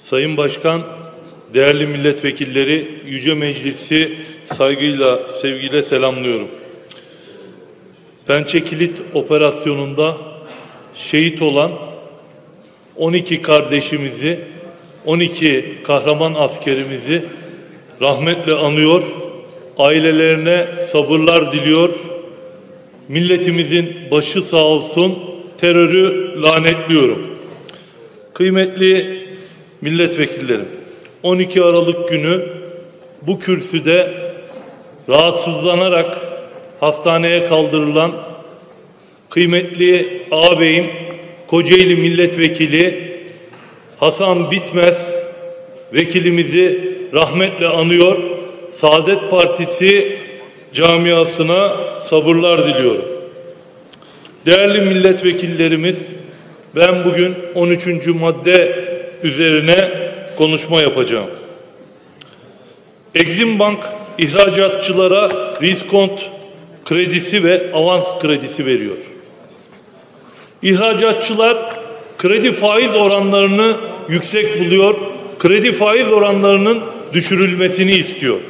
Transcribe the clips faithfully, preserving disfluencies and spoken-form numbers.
Sayın Başkan, değerli milletvekilleri, Yüce Meclisi saygıyla, sevgiyle selamlıyorum. Pençe Kilit operasyonunda şehit olan on iki kardeşimizi, on iki kahraman askerimizi rahmetle anıyor, ailelerine sabırlar diliyor. Milletimizin başı sağ olsun, terörü lanetliyorum. Kıymetli milletvekillerim, on iki Aralık günü bu kürsüde rahatsızlanarak hastaneye kaldırılan kıymetli ağabeyim, Kocaeli Milletvekili Hasan Bitmez vekilimizi rahmetle anıyor. Saadet Partisi camiasına sabırlar diliyorum. Değerli milletvekillerimiz, ben bugün on üçüncü madde üzerine konuşma yapacağım. Exim Bank ihracatçılara riskont kredisi ve avans kredisi veriyor. İhracatçılar kredi faiz oranlarını yüksek buluyor, kredi faiz oranlarının düşürülmesini istiyor.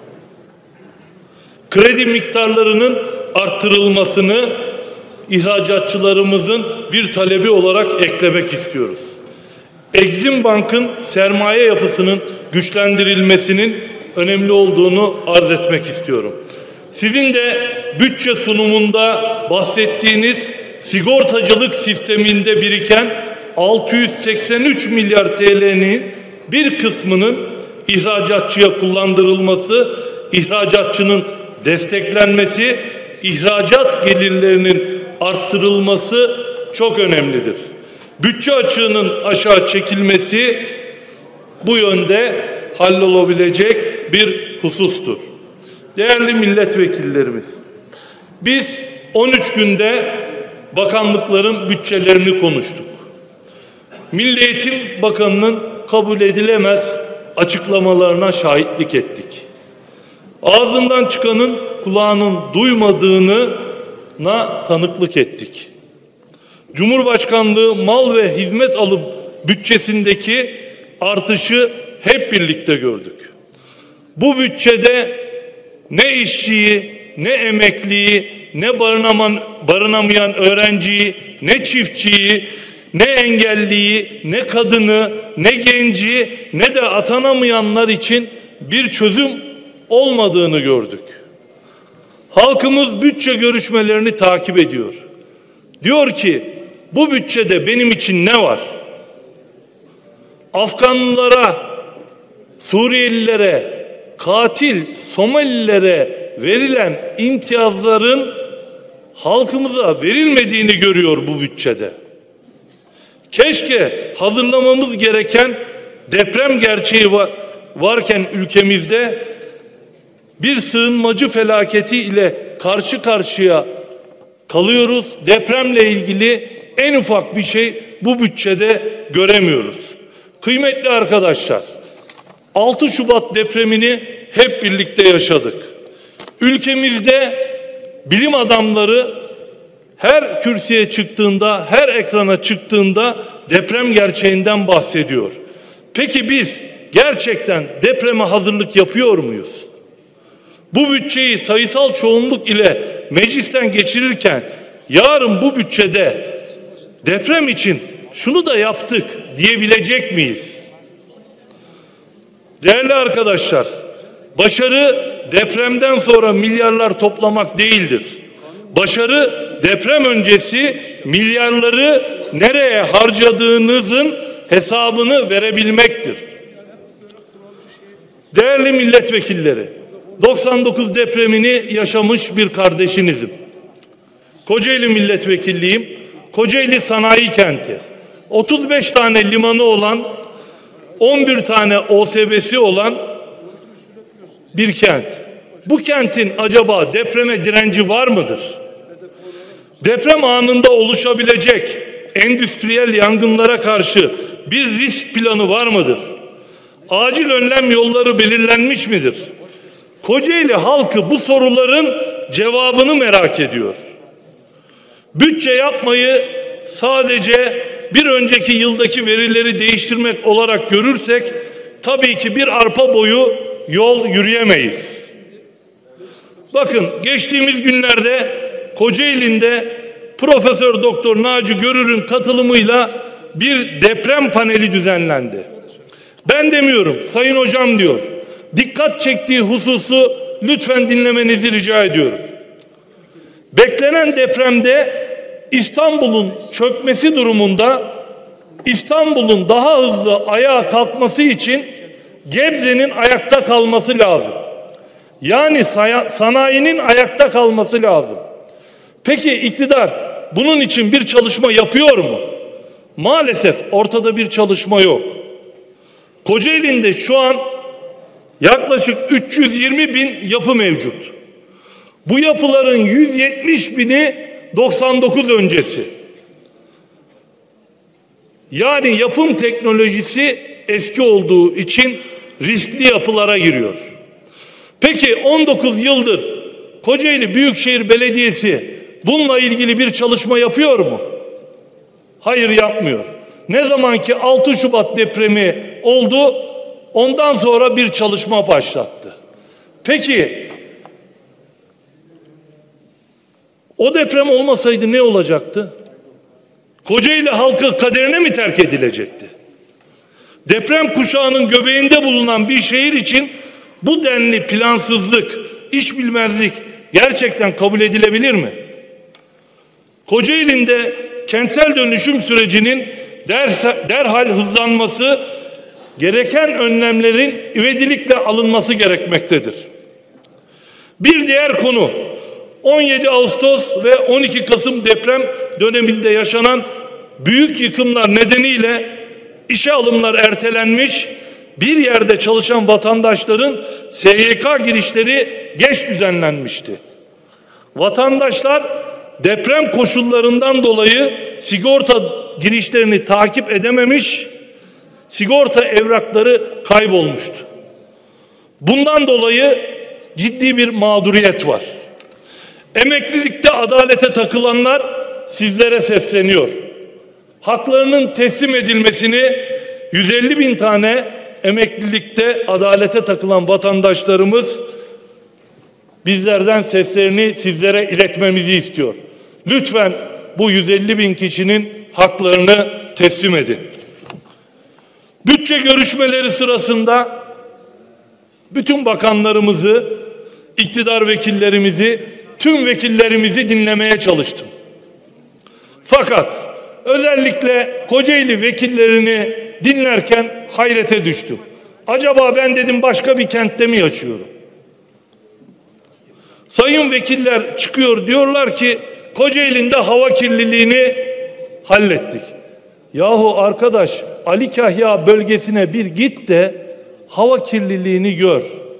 Kredi miktarlarının arttırılmasını ihracatçılarımızın bir talebi olarak eklemek istiyoruz. Exim Bank'ın sermaye yapısının güçlendirilmesinin önemli olduğunu arz etmek istiyorum. Sizin de bütçe sunumunda bahsettiğiniz sigortacılık sisteminde biriken altı yüz seksen üç milyar T L'nin bir kısmının ihracatçıya kullandırılması, ihracatçının desteklenmesi, ihracat gelirlerinin arttırılması çok önemlidir. Bütçe açığının aşağı çekilmesi bu yönde hallolabilecek bir husustur. Değerli milletvekillerimiz, biz on üç günde bakanlıkların bütçelerini konuştuk. Milli Eğitim Bakanı'nın kabul edilemez açıklamalarına şahitlik ettik. Ağzından çıkanın kulağının duymadığına tanıklık ettik. Cumhurbaşkanlığı mal ve hizmet alım bütçesindeki artışı hep birlikte gördük. Bu bütçede ne işçiyi, ne emekliyi, ne barınaman, barınamayan öğrenciyi, ne çiftçiyi, ne engelliyi, ne kadını, ne genci, ne de atanamayanlar için bir çözüm olmadığını gördük. Halkımız bütçe görüşmelerini takip ediyor. Diyor ki, bu bütçede benim için ne var? Afganlılara, Suriyelilere, katil Somalilere verilen imtiyazların halkımıza verilmediğini görüyor bu bütçede. Keşke hazırlamamız gereken deprem gerçeği var, varken ülkemizde bir sığınmacı felaketi ile karşı karşıya kalıyoruz. Depremle ilgili en ufak bir şey bu bütçede göremiyoruz. Kıymetli arkadaşlar, altı Şubat depremini hep birlikte yaşadık. Ülkemizde bilim adamları her kürsüye çıktığında, her ekrana çıktığında deprem gerçeğinden bahsediyor. Peki biz gerçekten depreme hazırlık yapıyor muyuz? Bu bütçeyi sayısal çoğunluk ile meclisten geçirirken yarın bu bütçede deprem için şunu da yaptık diyebilecek miyiz? Değerli arkadaşlar, başarı depremden sonra milyarlar toplamak değildir. Başarı deprem öncesi milyarları nereye harcadığınızın hesabını verebilmektir. Değerli milletvekilleri, doksan dokuz depremini yaşamış bir kardeşinizim. Kocaeli milletvekilliyim. Kocaeli sanayi kenti. otuz beş tane limanı olan, on bir tane O S B'si olan bir kent. Bu kentin acaba depreme direnci var mıdır? Deprem anında oluşabilecek endüstriyel yangınlara karşı bir risk planı var mıdır? Acil önlem yolları belirlenmiş midir? Kocaeli halkı bu soruların cevabını merak ediyor. Bütçe yapmayı sadece bir önceki yıldaki verileri değiştirmek olarak görürsek tabii ki bir arpa boyu yol yürüyemeyiz. Bakın geçtiğimiz günlerde Kocaeli'nde Profesör Doktor Naci Görür'ün katılımıyla bir deprem paneli düzenlendi. Ben demiyorum, sayın hocam diyor. Dikkat çektiği hususu lütfen dinlemenizi rica ediyorum. Beklenen depremde İstanbul'un çökmesi durumunda İstanbul'un daha hızlı ayağa kalkması için Gebze'nin ayakta kalması lazım. Yani sanayinin ayakta kalması lazım. Peki iktidar bunun için bir çalışma yapıyor mu? Maalesef ortada bir çalışma yok. Kocaeli'nde şu an yaklaşık üç yüz yirmi bin yapı mevcut. Bu yapıların yüz yetmiş bini doksan dokuz öncesi. Yani yapım teknolojisi eski olduğu için riskli yapılara giriyor. Peki on dokuz yıldır Kocaeli Büyükşehir Belediyesi bununla ilgili bir çalışma yapıyor mu? Hayır, yapmıyor. Ne zaman ki altı Şubat depremi oldu, ondan sonra bir çalışma başlattı. Peki o deprem olmasaydı ne olacaktı? Kocaeli halkı kaderine mi terk edilecekti? Deprem kuşağının göbeğinde bulunan bir şehir için bu denli plansızlık, iş bilmezlik gerçekten kabul edilebilir mi? Kocaeli'nde kentsel dönüşüm sürecinin derhal hızlanması, gereken önlemlerin ivedilikle alınması gerekmektedir. Bir diğer konu, on yedi Ağustos ve on iki Kasım deprem döneminde yaşanan büyük yıkımlar nedeniyle işe alımlar ertelenmiş, bir yerde çalışan vatandaşların S Y K girişleri geç düzenlenmişti. Vatandaşlar deprem koşullarından dolayı sigorta girişlerini takip edememiş, sigorta evrakları kaybolmuştu. Bundan dolayı ciddi bir mağduriyet var. Emeklilikte adalete takılanlar sizlere sesleniyor. Haklarının teslim edilmesini, yüz elli bin tane emeklilikte adalete takılan vatandaşlarımız bizlerden seslerini sizlere iletmemizi istiyor. Lütfen bu yüz elli bin kişinin haklarını teslim edin. Bütçe görüşmeleri sırasında bütün bakanlarımızı, iktidar vekillerimizi, tüm vekillerimizi dinlemeye çalıştım. Fakat özellikle Kocaeli vekillerini dinlerken hayrete düştüm. Acaba ben dedim başka bir kentte mi yaşıyorum? Sayın vekiller çıkıyor, diyorlar ki Kocaeli'nde hava kirliliğini hallettik. Yahu arkadaş, Ali Kahya bölgesine bir git de hava kirliliğini gör.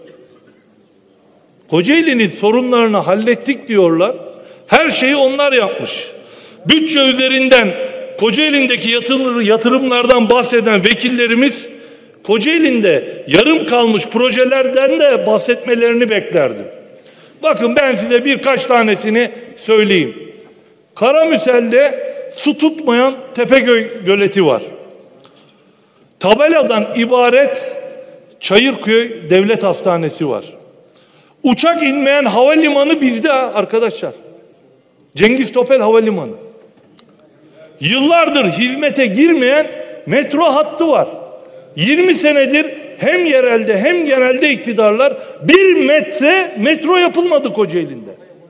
Kocaeli'nin sorunlarını hallettik diyorlar. Her şeyi onlar yapmış. Bütçe üzerinden Kocaeli'ndeki yatırımlardan bahseden vekillerimiz Kocaeli'nde yarım kalmış projelerden de bahsetmelerini beklerdim. Bakın ben size birkaç tanesini söyleyeyim. Karamüsel'de su tutmayan Tepegöl Göleti var. Tabeladan ibaret Çayırköy Devlet Hastanesi var. Uçak inmeyen havalimanı bizde arkadaşlar. Cengiz Topel Havalimanı. Yıllardır hizmete girmeyen metro hattı var. yirmi senedir hem yerelde hem genelde iktidarlar bir metre metro yapılmadı Kocaeli'nde.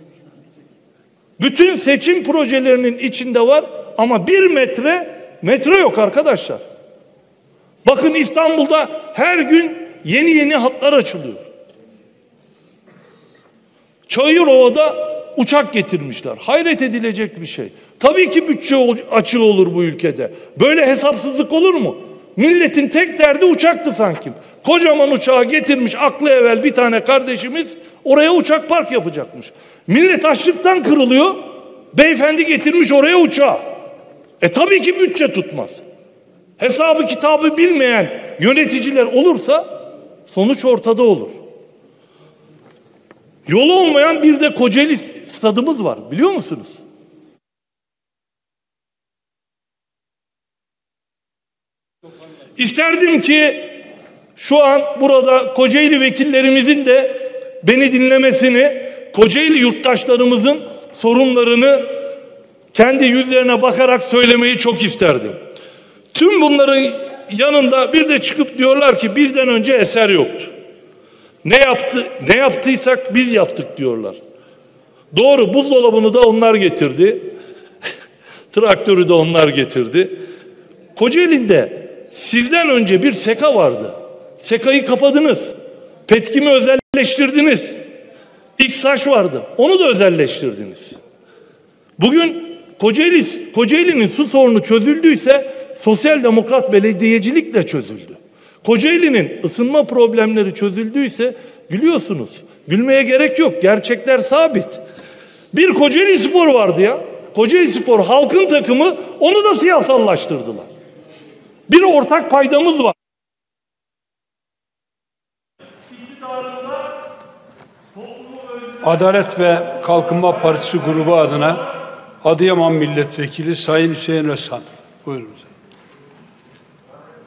Bütün seçim projelerinin içinde var ama bir metre metro yok arkadaşlar. Bakın İstanbul'da her gün yeni yeni hatlar açılıyor. Çayırova'da uçak getirmişler. Hayret edilecek bir şey. Tabii ki bütçe açığı olur bu ülkede. Böyle hesapsızlık olur mu? Milletin tek derdi uçaktı sanki. Kocaman uçağı getirmiş aklı evvel bir tane kardeşimiz, oraya uçak park yapacakmış. Millet açlıktan kırılıyor. Beyefendi getirmiş oraya uçağı. E tabii ki bütçe tutmaz. Hesabı kitabı bilmeyen yöneticiler olursa sonuç ortada olur. Yolu olmayan bir de Kocaeli stadımız var, biliyor musunuz? İsterdim ki şu an burada Kocaeli vekillerimizin de beni dinlemesini, Kocaeli yurttaşlarımızın sorunlarını kendi yüzlerine bakarak söylemeyi çok isterdim. Tüm bunların yanında bir de çıkıp diyorlar ki bizden önce eser yoktu. Ne yaptı, ne yaptıysak biz yaptık diyorlar. Doğru, buzdolabını da onlar getirdi. Traktörü de onlar getirdi. Kocaeli'nde sizden önce bir SEKA vardı. SEKA'yı kapadınız. Petkim'i özelleştirdiniz. İKSAŞ vardı. Onu da özelleştirdiniz. Bugün Kocaeli, Kocaeli'nin su sorunu çözüldüyse sosyal demokrat belediyecilikle çözüldü. Kocaeli'nin ısınma problemleri çözüldüyse gülüyorsunuz. Gülmeye gerek yok. Gerçekler sabit. Bir Kocaeli Spor vardı ya. Kocaeli Spor halkın takımı, onu da siyasallaştırdılar. Bir ortak paydamız var. Adalet ve Kalkınma Partisi grubu adına Adıyaman Milletvekili Sayın Hüseyin Özhan. Buyurun.